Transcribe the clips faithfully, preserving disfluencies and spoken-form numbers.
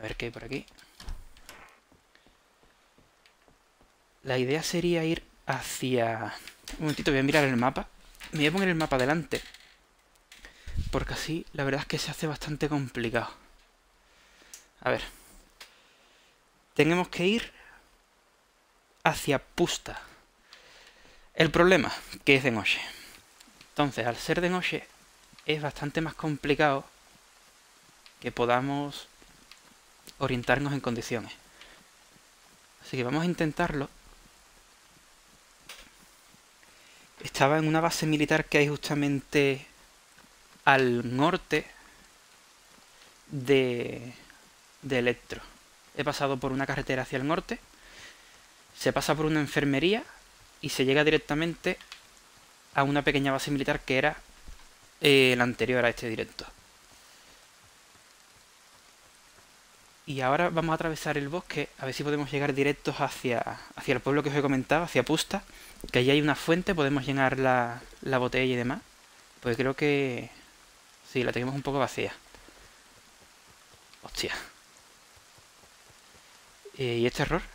A ver qué hay por aquí. La idea sería ir hacia... Un momentito, voy a mirar el mapa. Me voy a poner el mapa delante. Porque así, la verdad es que se hace bastante complicado. A ver. Tenemos que ir hacia Pusta. El problema, que es de noche. Entonces, al ser de noche, es bastante más complicado que podamos orientarnos en condiciones. Así que vamos a intentarlo. Estaba en una base militar que hay justamente al norte de, de Electro. He pasado por una carretera hacia el norte, se pasa por una enfermería y se llega directamente a una pequeña base militar que era eh, la anterior a este directo. Y ahora vamos a atravesar el bosque, a ver si podemos llegar directos hacia, hacia el pueblo que os he comentado, hacia Pusta, que allí hay una fuente, podemos llenar la, la botella y demás. Pues creo que... sí, la tenemos un poco vacía. Hostia. Eh, ¿Y este error?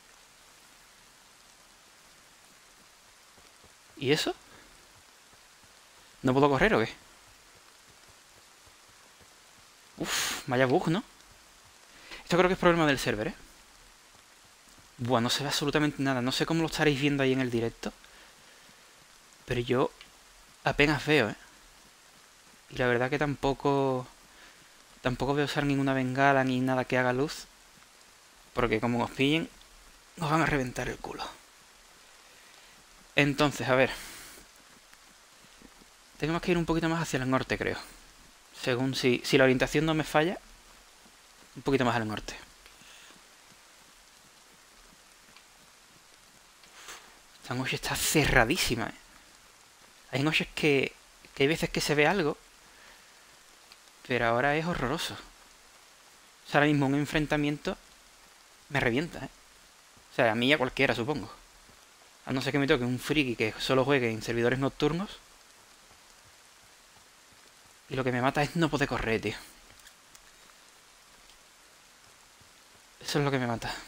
¿Y eso? ¿No puedo correr o qué? Uf, vaya bug, ¿no? Esto creo que es problema del server, ¿eh? Buah, no se ve absolutamente nada. No sé cómo lo estaréis viendo ahí en el directo. Pero yo apenas veo, ¿eh? Y la verdad que tampoco... Tampoco voy a usar ninguna bengala ni nada que haga luz. Porque como nos pillen, nos van a reventar el culo. Entonces, a ver. Tenemos que ir un poquito más hacia el norte, creo. Según si, si la orientación no me falla. Un poquito más al norte. Esta noche está cerradísima, ¿eh? Hay noches que, que hay veces que se ve algo. Pero ahora es horroroso. O sea, ahora mismo un enfrentamiento me revienta, ¿eh? O sea, a mí y a cualquiera, supongo. A no ser que me toque un friki que solo juegue en servidores nocturnos. Y lo que me mata es no poder correr, tío. Eso es lo que me mata.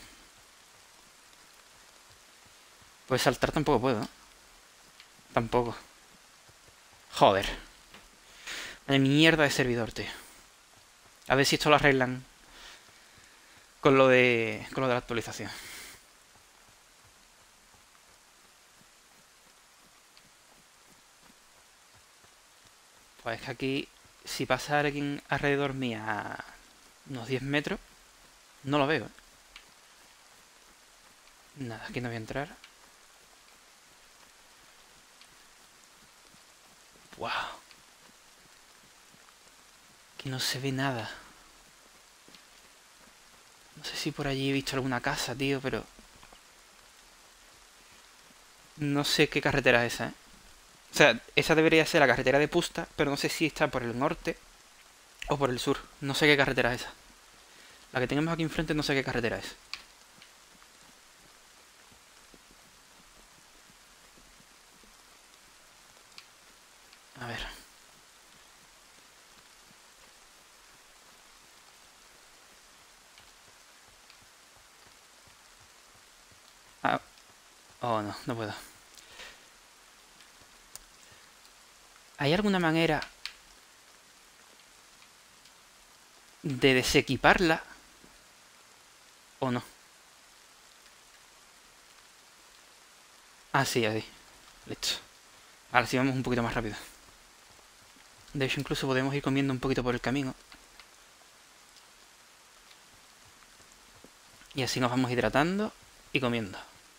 Pues saltar tampoco puedo, ¿no? Tampoco. Joder. Vaya mierda de servidor, tío. A ver si esto lo arreglan con lo de, con lo de la actualización. Pues es que aquí, si pasa alguien alrededor mía a unos diez metros, no lo veo, ¿eh? Nada, aquí no voy a entrar. Wow. Aquí no se ve nada. No sé si por allí he visto alguna casa, tío, pero... no sé qué carretera es esa, ¿eh? O sea, esa debería ser la carretera de Pusta, pero no sé si está por el norte o por el sur. No sé qué carretera es esa. La que tenemos aquí enfrente no sé qué carretera es. A ver. Ah. Oh, no, no puedo. ¿Hay alguna manera de desequiparla o no? Ah, sí, así. Listo. Ahora sí vamos un poquito más rápido. De hecho, incluso podemos ir comiendo un poquito por el camino. Y así nos vamos hidratando y comiendo.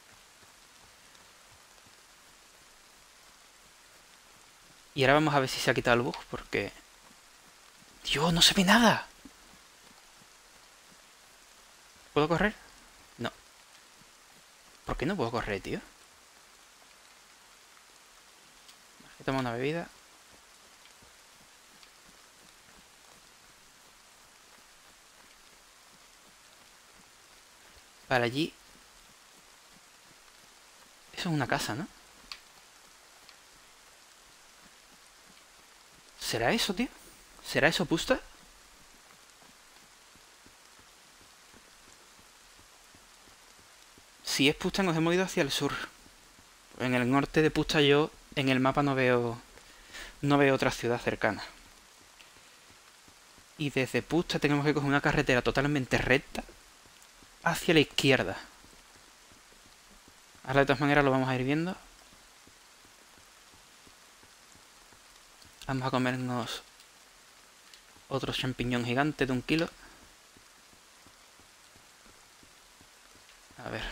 Y ahora vamos a ver si se ha quitado el bug, porque... ¡Dios, no se ve nada! ¿Puedo correr? No. ¿Por qué no puedo correr, tío? He tomado una bebida. Para allí... Eso es una casa, ¿no? ¿Será eso, tío? ¿Será eso Pusta? si es Pusta nos hemos ido hacia el sur. En el norte de Pusta yo en el mapa no veo no veo otra ciudad cercana. Y desde Pusta tenemos que coger una carretera totalmente recta hacia la izquierda. Ahora de todas maneras lo vamos a ir viendo. Vamos a comernos otro champiñón gigante de un kilo. A ver.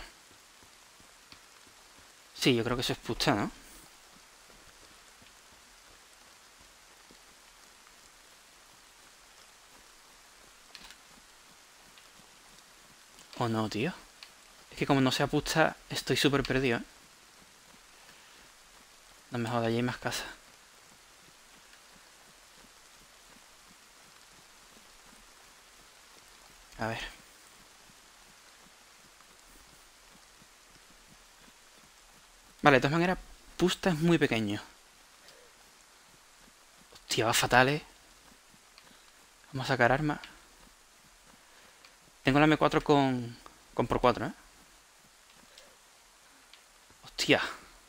Sí, yo creo que eso es Pusta, ¿no? ¿O no, tío? Es que como no sea Pusta, estoy súper perdido, ¿eh? No me jodas, allí hay más casas. A ver. Vale, de todas maneras, Pusta es muy pequeño. Hostia, va fatal, ¿eh? Vamos a sacar armas. Tengo la eme cuatro con... con por cuatro, ¿eh? Hostia.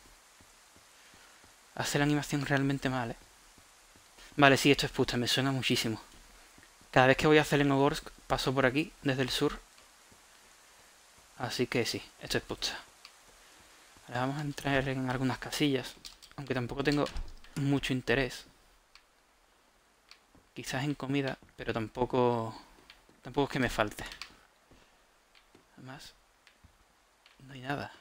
Hace la animación realmente mal, ¿eh? Vale, sí, esto es Pusta, me suena muchísimo. Cada vez que voy a Zelenogorsk paso por aquí, desde el sur. Así que sí, esto es Pusta. Ahora vamos a entrar en algunas casillas. Aunque tampoco tengo mucho interés. Quizás en comida, pero tampoco... Tampoco es que me falte. Además, no hay nada.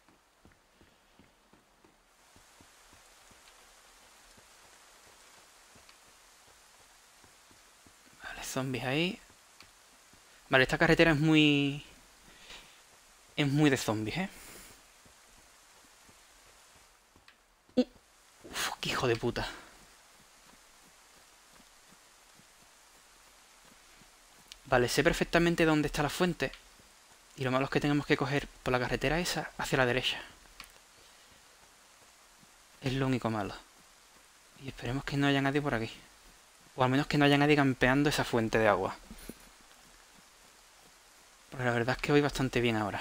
Vale, zombies ahí. Vale, esta carretera es muy... Es muy de zombies, ¿eh? Uh, uf, qué hijo de puta. Vale, sé perfectamente dónde está la fuente. Y lo malo es que tenemos que coger por la carretera esa hacia la derecha. Es lo único malo. Y esperemos que no haya nadie por aquí. O al menos que no haya nadie campeando esa fuente de agua. Porque la verdad es que voy bastante bien ahora.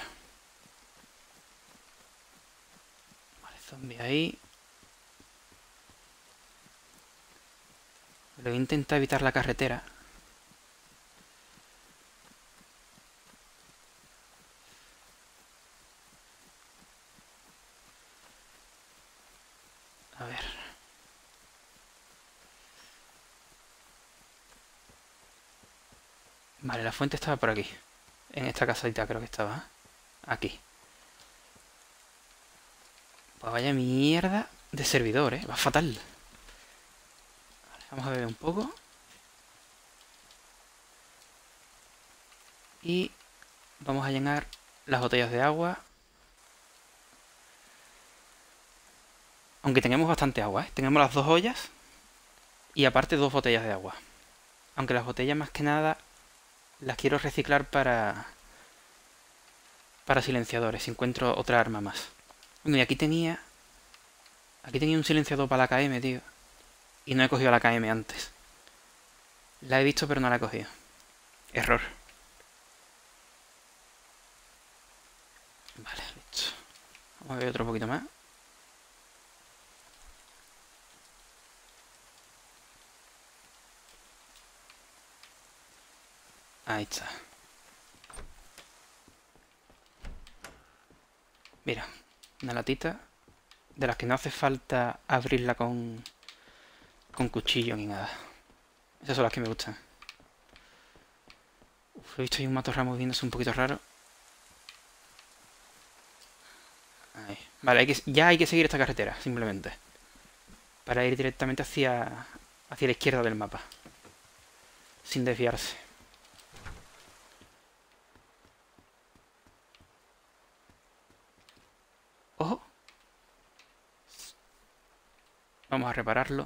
Vale, zombie ahí. Lo voy a intentar evitar la carretera. A ver. Vale, la fuente estaba por aquí. En esta casadita creo que estaba. Aquí. Pues vaya mierda de servidor, ¿eh? Va fatal. Vale, vamos a beber un poco. Y vamos a llenar las botellas de agua. Aunque tengamos bastante agua, ¿eh? Tenemos las dos ollas. Y aparte dos botellas de agua. Aunque las botellas más que nada las quiero reciclar para... Para silenciadores, si encuentro otra arma más. Bueno, y aquí tenía... Aquí tenía un silenciador para la K M, tío. Y no he cogido la K M antes. La he visto pero no la he cogido. Error. Vale, listo. Vamos a ver otro poquito más. Ahí está. Mira, una latita de las que no hace falta abrirla con, con cuchillo ni nada. Esas son las que me gustan. Uf, he visto ahí un matorral moviéndose un poquito raro. Ahí. Vale, hay que, ya hay que seguir esta carretera, simplemente. Para ir directamente hacia, hacia la izquierda del mapa. Sin desviarse. ¡Ojo! Vamos a repararlo.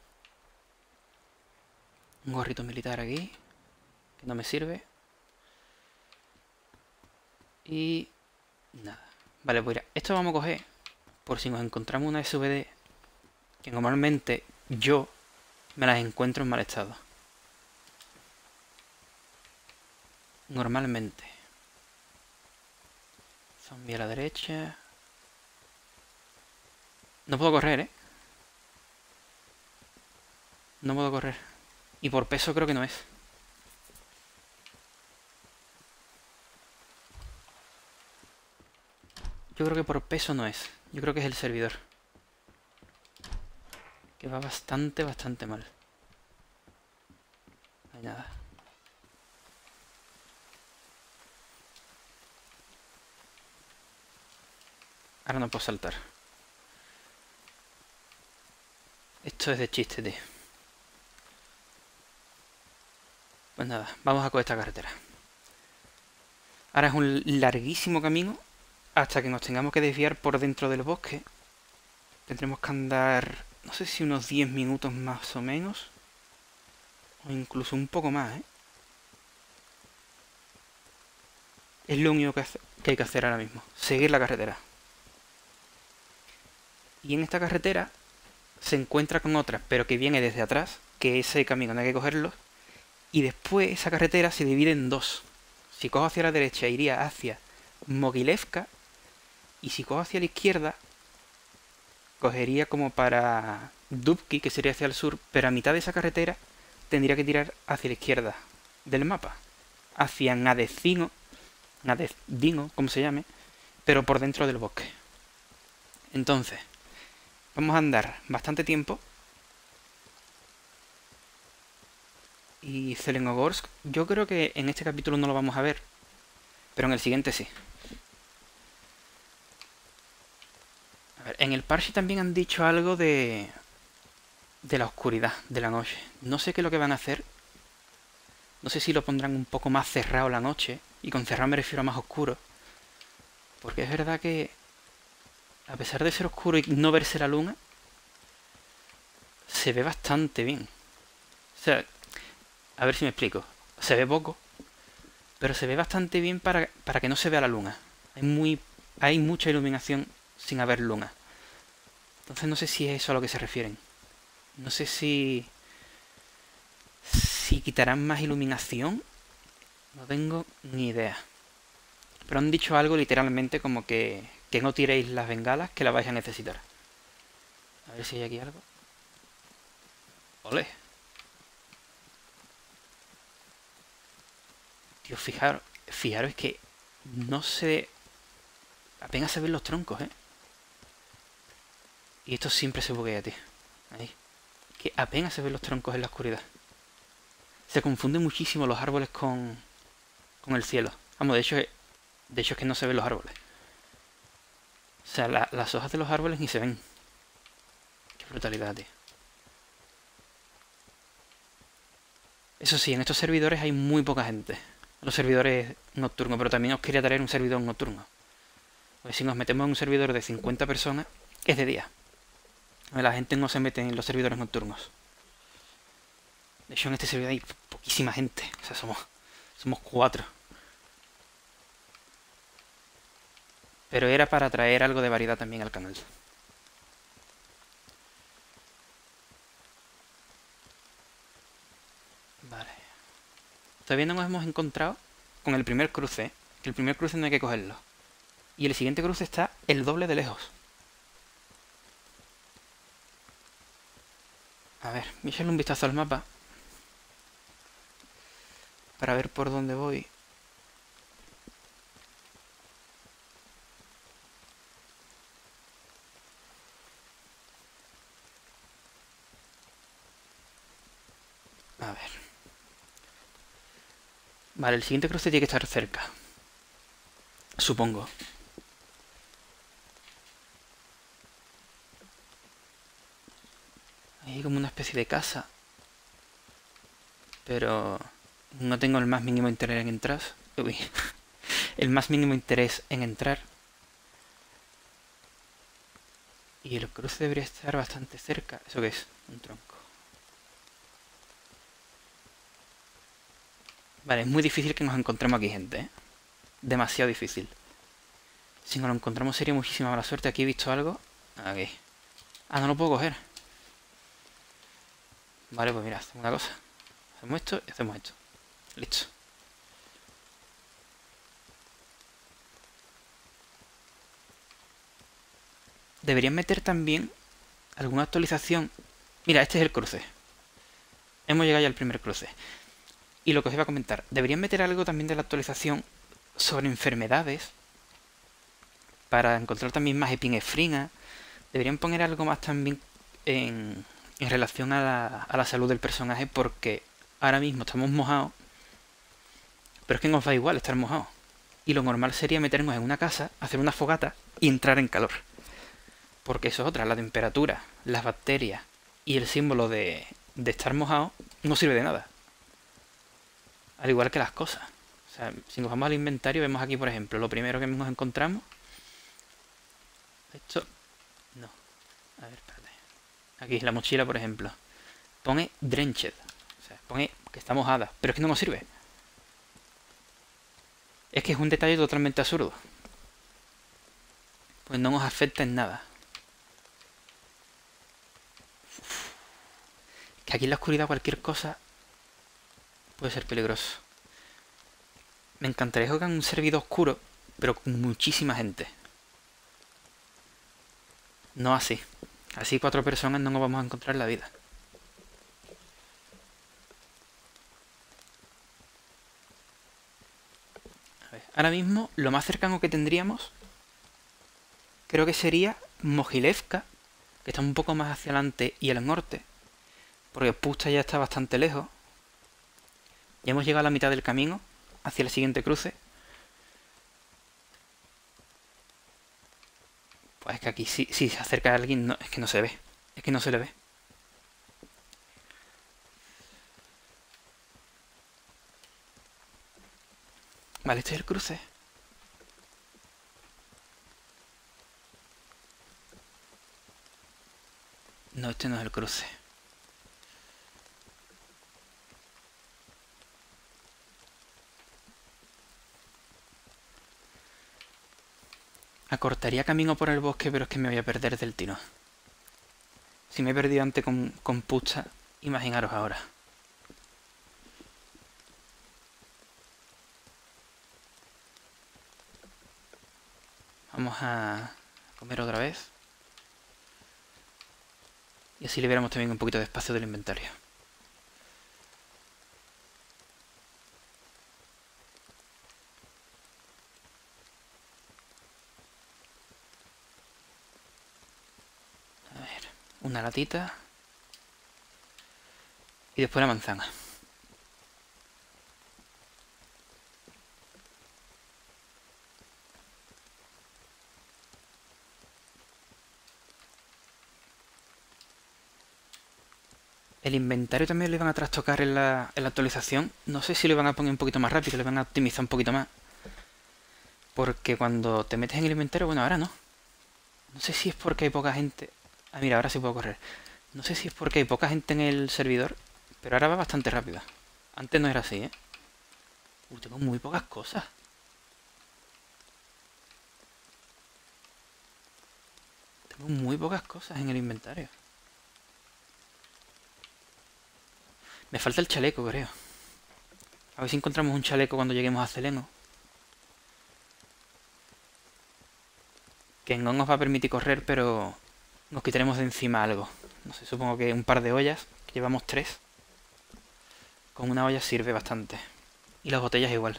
Un gorrito militar aquí. Que no me sirve. Y... nada. Vale, pues mira, esto vamos a coger por si nos encontramos una S V D que normalmente yo me las encuentro en mal estado. Normalmente. Zombie a la derecha. No puedo correr, ¿eh? No puedo correr. Y por peso creo que no es. Yo creo que por peso no es. Yo creo que es el servidor. Que va bastante, bastante mal. No hay nada. Ahora no puedo saltar. Esto es de chiste, tío. Pues nada, vamos a coger esta carretera. Ahora es un larguísimo camino hasta que nos tengamos que desviar por dentro del bosque. Tendremos que andar, no sé si unos diez minutos más o menos. O incluso un poco más, ¿eh? Es lo único que, hace, que hay que hacer ahora mismo. Seguir la carretera. Y en esta carretera se encuentra con otra, pero que viene desde atrás, que ese camino no hay que cogerlo. Y después esa carretera se divide en dos. Si cojo hacia la derecha iría hacia Mogilevka. Y si cojo hacia la izquierda, cogería como para Dubki, que sería hacia el sur. Pero a mitad de esa carretera tendría que tirar hacia la izquierda del mapa. Hacia Nadezino, Nadezino, como se llame, pero por dentro del bosque. Entonces, vamos a andar bastante tiempo. Y Zelenogorsk, yo creo que en este capítulo no lo vamos a ver, pero en el siguiente sí. A ver, en el parche también han dicho algo de... de la oscuridad, de la noche. No sé qué es lo que van a hacer. No sé si lo pondrán un poco más cerrado la noche. Y con cerrado me refiero a más oscuro. Porque es verdad que... a pesar de ser oscuro y no verse la luna, se ve bastante bien. O sea, a ver si me explico. Se ve poco, pero se ve bastante bien para, para que no se vea la luna. Hay, muy, hay mucha iluminación sin haber luna. Entonces no sé si es eso a lo que se refieren. No sé si... si quitarán más iluminación. No tengo ni idea. Pero han dicho algo literalmente como que... que no tiréis las bengalas, que las vais a necesitar. A ver si hay aquí algo. ¡Ole! Tío, fijaros, fijaros es que no se... apenas se ven los troncos, ¿eh? Y esto siempre se buguea, tío. Ahí. Que apenas se ven los troncos en la oscuridad. Se confunden muchísimo los árboles con... con el cielo. Vamos, de hecho, de hecho es que no se ven los árboles. O sea, la, las hojas de los árboles ni se ven. Qué brutalidad, tío. Eso sí, en estos servidores hay muy poca gente. Los servidores nocturnos, pero también os quería traer un servidor nocturno. Porque si nos metemos en un servidor de cincuenta personas, es de día. La gente no se mete en los servidores nocturnos. De hecho, en este servidor hay poquísima gente. O sea, somos, somos cuatro. Pero era para traer algo de variedad también al canal. Vale. Todavía no nos hemos encontrado con el primer cruce. Que el primer cruce no hay que cogerlo. Y el siguiente cruce está el doble de lejos. A ver, voy a echarle un vistazo al mapa. Para ver por dónde voy. A ver. Vale, el siguiente cruce tiene que estar cerca. Supongo. Hay como una especie de casa. Pero no tengo el más mínimo interés en entrar. Uy. El más mínimo interés en entrar. Y el cruce debería estar bastante cerca. ¿Eso qué es? Un tronco. Vale, es muy difícil que nos encontremos aquí, gente, ¿eh? Demasiado difícil. Si nos lo encontramos sería muchísima mala suerte. Aquí he visto algo. Aquí. Ah, no lo puedo coger. Vale, pues mira, hacemos una cosa. Hacemos esto y hacemos esto. Listo. deberían meter también alguna actualización. Mira, este es el cruce. Hemos llegado ya al primer cruce. Y lo que os iba a comentar, deberían meter algo también de la actualización sobre enfermedades, para encontrar también más epinefrina. Deberían poner algo más también en, en relación a la, a la salud del personaje, porque ahora mismo estamos mojados, pero es que nos va igual estar mojados. Y lo normal sería meternos en una casa, hacer una fogata y entrar en calor. Porque eso es otra, la temperatura, las bacterias y el símbolo de, de estar mojado no sirve de nada. Al igual que las cosas. O sea, si nos vamos al inventario, vemos aquí, por ejemplo, lo primero que nos encontramos. Esto... No. A ver, espérate. Aquí, la mochila, por ejemplo. Pone drenched. O sea, pone que está mojada. Pero es que no nos sirve. Es que es un detalle totalmente absurdo. Pues no nos afecta en nada. Uf. Que aquí en la oscuridad cualquier cosa puede ser peligroso. Me encantaría jugar en un servidor oscuro, pero con muchísima gente. No así. Así cuatro personas no nos vamos a encontrar en la vida. A ver, ahora mismo lo más cercano que tendríamos creo que sería Mogilevka, que está un poco más hacia adelante y al norte. Porque Pusta ya está bastante lejos. Ya hemos llegado a la mitad del camino hacia el siguiente cruce. Pues es que aquí si, si se acerca a alguien, no, es que no se ve. Es que no se le ve. Vale, este es el cruce. No, este no es el cruce. Acortaría camino por el bosque, pero es que me voy a perder del tiro. Si me he perdido antes con, con Pusta, imaginaros ahora. Vamos a comer otra vez. Y así liberamos también un poquito de espacio del inventario. A ver, una latita. Y después la manzana. El inventario también le van a trastocar en la, en la actualización. No sé si le van a poner un poquito más rápido, le van a optimizar un poquito más. Porque cuando te metes en el inventario, bueno, ahora no. No sé si es porque hay poca gente. Ah, mira, ahora sí puedo correr. No sé si es porque hay poca gente en el servidor, pero ahora va bastante rápido. Antes no era así, ¿eh? Uy, tengo muy pocas cosas. Tengo muy pocas cosas en el inventario. Me falta el chaleco, creo. A ver si encontramos un chaleco cuando lleguemos a Celeno. Que no nos va a permitir correr, pero nos quitaremos de encima algo. No sé, supongo que un par de ollas, que llevamos tres. Con una olla sirve bastante. Y las botellas igual.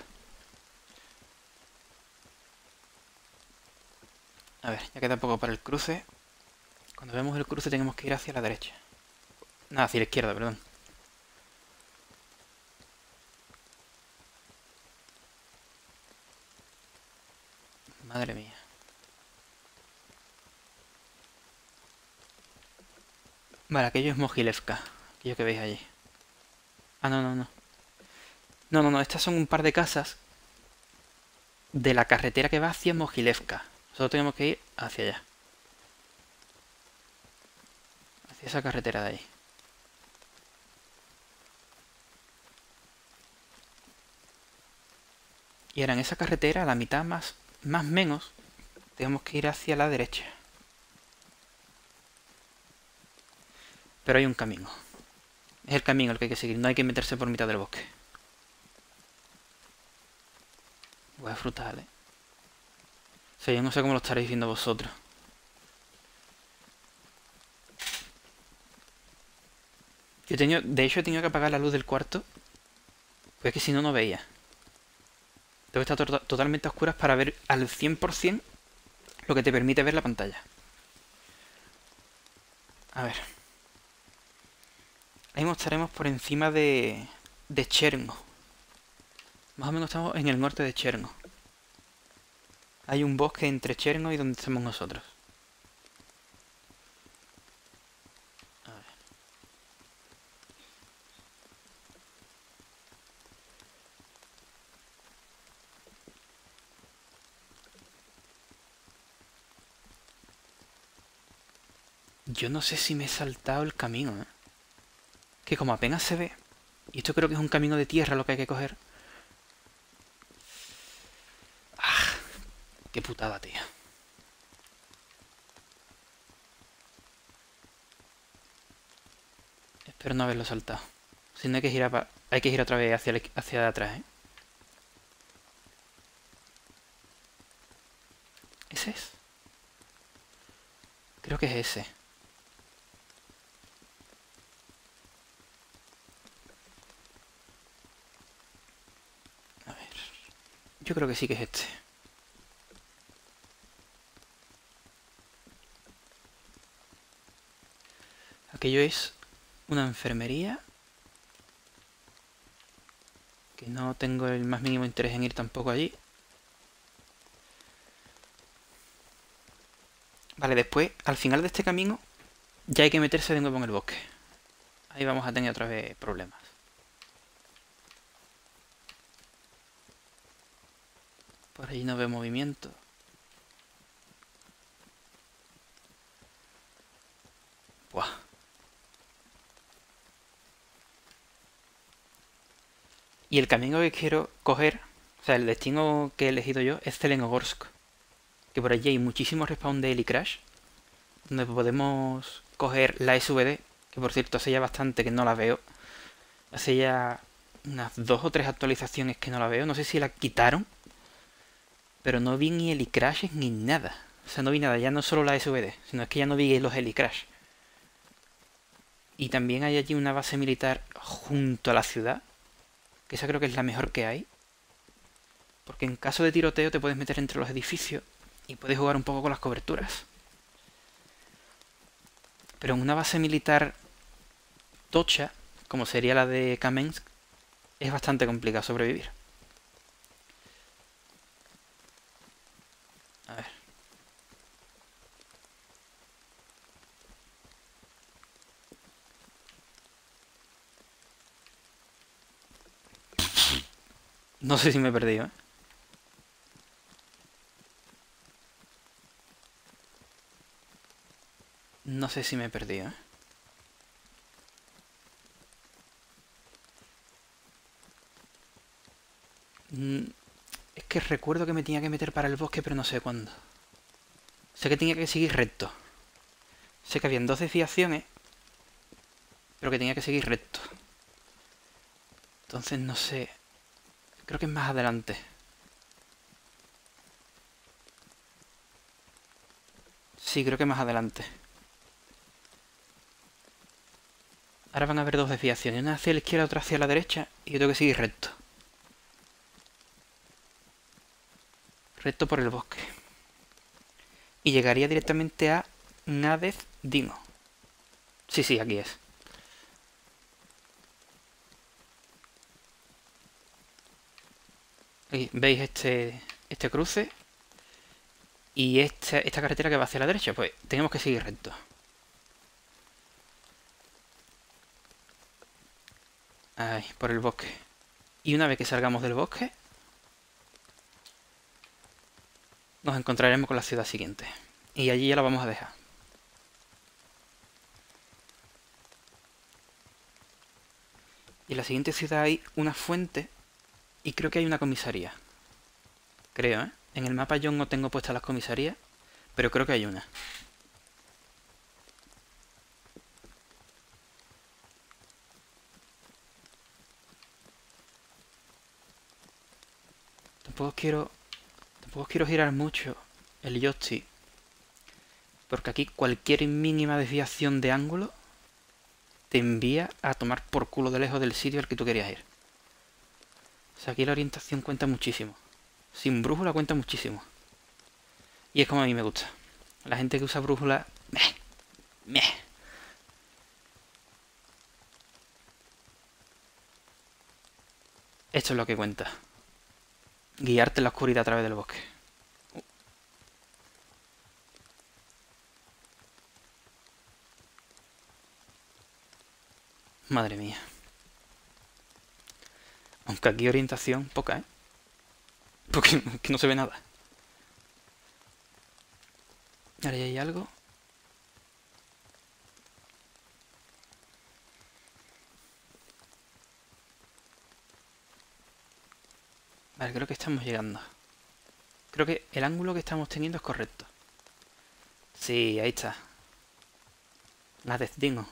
A ver, ya queda poco para el cruce. Cuando vemos el cruce tenemos que ir hacia la derecha. Nada, hacia la izquierda, perdón. Madre mía. Vale, aquello es Mogilevka. Aquello que veis allí. Ah, no, no, no. No, no, no. Estas son un par de casas de la carretera que va hacia Mogilevka. Nosotros tenemos que ir hacia allá. Hacia esa carretera de ahí. Y ahora en esa carretera, a la mitad más, más menos, tenemos que ir hacia la derecha. Pero hay un camino. Es el camino el que hay que seguir. No hay que meterse por mitad del bosque. Hueá frutal, ¿eh? O sea, yo no sé cómo lo estaréis viendo vosotros. Yo he tenido, de hecho he tenido que apagar la luz del cuarto, pues es que si no, no veía. Tengo que estar to totalmente a oscuras para ver al cien por cien lo que te permite ver la pantalla. A ver. Ahí estaremos por encima de, de Cherno. Más o menos estamos en el norte de Cherno. Hay un bosque entre Cherno y donde estamos nosotros. A ver. Yo no sé si me he saltado el camino, ¿eh? Que como apenas se ve. Y esto creo que es un camino de tierra lo que hay que coger. ¡Ah! ¡Qué putada, tío! Espero no haberlo saltado. Si no hay que girar, pa... hay que girar otra vez hacia, el... hacia atrás, ¿eh? ¿Ese es? Creo que es ese. A ver. Yo creo que sí que es este. Aquello es una enfermería. Que no tengo el más mínimo interés en ir tampoco allí. Vale, después, al final de este camino, ya hay que meterse de nuevo en el bosque. Ahí vamos a tener otra vez problemas. Por ahí no veo movimiento. Buah. Y el camino que quiero coger, o sea, el destino que he elegido yo es Zelenogorsk. Que por allí hay muchísimos respawn de Helicrash, donde podemos coger la S V D, que por cierto hace ya bastante que no la veo. Hace ya unas dos o tres actualizaciones que no la veo. No sé si la quitaron, pero no vi ni Helicrashes ni nada. O sea, no vi nada, ya no solo la S V D, sino es que ya no vi los Helicrash. Y también hay allí una base militar junto a la ciudad, que esa creo que es la mejor que hay. Porque en caso de tiroteo te puedes meter entre los edificios y puedes jugar un poco con las coberturas. Pero en una base militar tocha, como sería la de Kamensk, es bastante complicado sobrevivir. A ver. No sé si me he perdido, ¿eh? No sé si me he perdido, ¿eh? Mm, es que recuerdo que me tenía que meter para el bosque, pero no sé cuándo. Sé que tenía que seguir recto. Sé que habían dos desviaciones, pero que tenía que seguir recto. Entonces no sé. Creo que es más adelante. Sí, creo que más adelante. Ahora van a haber dos desviaciones. Una hacia la izquierda, otra hacia la derecha. Y yo tengo que seguir recto. Recto por el bosque. Y llegaría directamente a Nádez Dino. Sí, sí, aquí es. Aquí, ¿veis este, este cruce? Y esta, esta carretera que va hacia la derecha. Pues tenemos que seguir recto. Ahí, por el bosque. Y una vez que salgamos del bosque, nos encontraremos con la ciudad siguiente. Y allí ya la vamos a dejar. Y en la siguiente ciudad hay una fuente. Y creo que hay una comisaría. Creo, ¿eh? En el mapa yo no tengo puestas las comisarías, pero creo que hay una. Tampoco quiero... Tampoco quiero girar mucho el joystick. Porque aquí cualquier mínima desviación de ángulo te envía a tomar por culo de lejos del sitio al que tú querías ir. O sea, aquí la orientación cuenta muchísimo. Sin brújula cuenta muchísimo. Y es como a mí me gusta. La gente que usa brújula... Meh, meh. Esto es lo que cuenta. Guiarte en la oscuridad a través del bosque. Uh. Madre mía. Aunque aquí orientación poca, ¿eh? Porque que no se ve nada. Ahora ya hay algo. Vale, creo que estamos llegando. Creo que el ángulo que estamos teniendo es correcto. Sí, ahí está. La destino.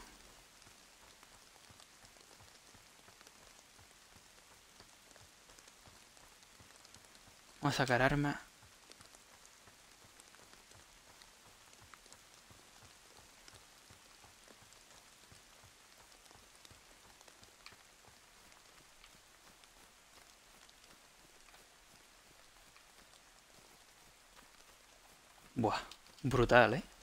Vamos a sacar armas. Buah, brutal, ¿eh?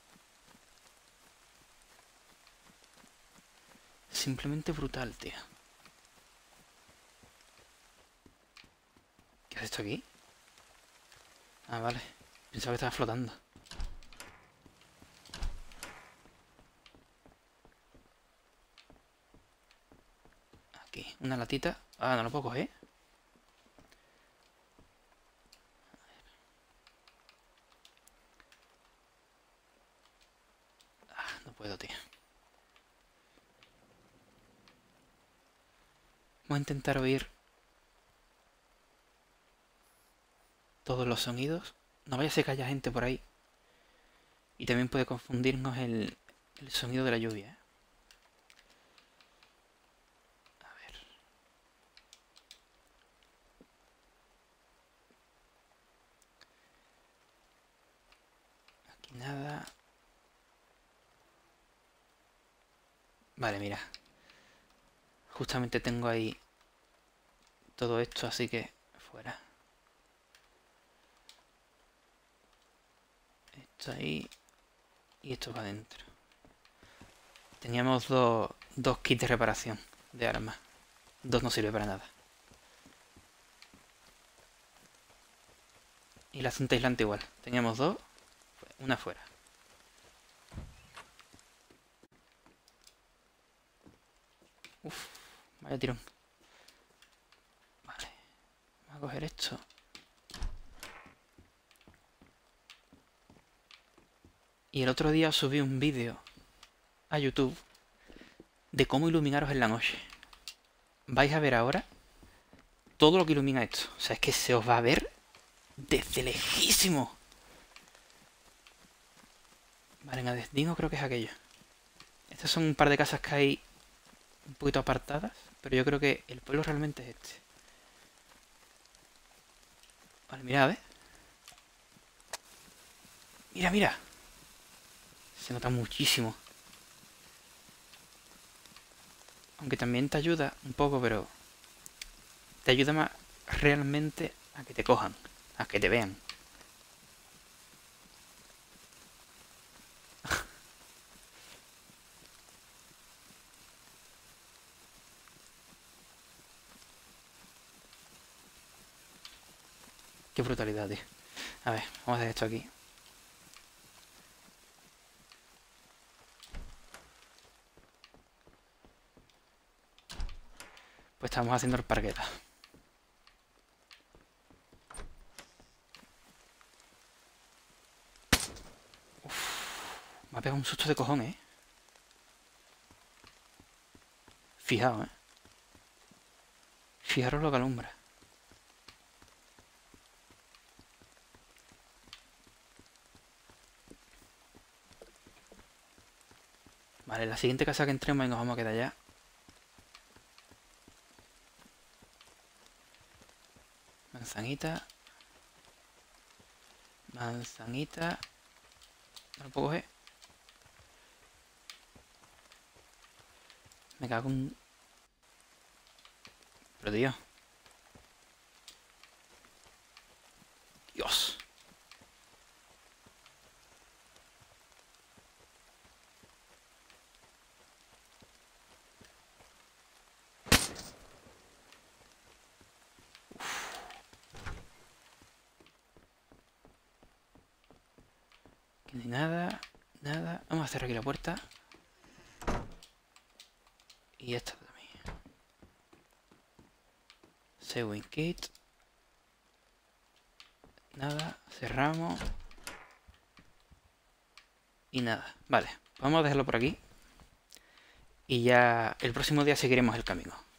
Simplemente brutal, tío. ¿Qué hace esto aquí? Ah, vale. Pensaba que estaba flotando. Aquí, una latita. Ah, no lo puedo coger. Ah, no puedo, tío. Vamos a intentar oír todos los sonidos. No vaya a ser que haya gente por ahí. Y también puede confundirnos el, el sonido de la lluvia, ¿eh? A ver. Aquí nada. Vale, mira. Justamente tengo ahí todo esto, así que fuera. Esto ahí. Y esto va adentro. Teníamos dos, dos kits de reparación de armas. Dos no sirve para nada. Y la cinta aislante igual. Teníamos dos, una fuera. Uf, vaya tirón. Vale. Vamos a coger esto. Y el otro día subí un vídeo a YouTube de cómo iluminaros en la noche. Vais a ver ahora todo lo que ilumina esto. O sea, es que se os va a ver desde lejísimo. Vale, en Adesdino creo que es aquello. Estas son un par de casas que hay un poquito apartadas, pero yo creo que el pueblo realmente es este. Vale, mirad, ¿eh? Mira, mira. Se nota muchísimo. Aunque también te ayuda un poco, pero... te ayuda más realmente a que te cojan, a que te vean. Qué brutalidad, tío. A ver, vamos a hacer esto aquí. Pues estamos haciendo el parqueta. Uf, me ha pegado un susto de cojones, ¿eh? Fijaos, ¿eh? Fijaros lo que alumbra. Vale, la siguiente casa que entremos y nos vamos a quedar ya. Manzanita. Manzanita. No lo puedo coger. Me cago en... Pero tío. Dios. Aquí no hay nada, nada. Vamos a cerrar aquí la puerta. Y esta también. Sewing kit. Nada, cerramos. Y nada, vale. Vamos a dejarlo por aquí. Y ya el próximo día seguiremos el camino.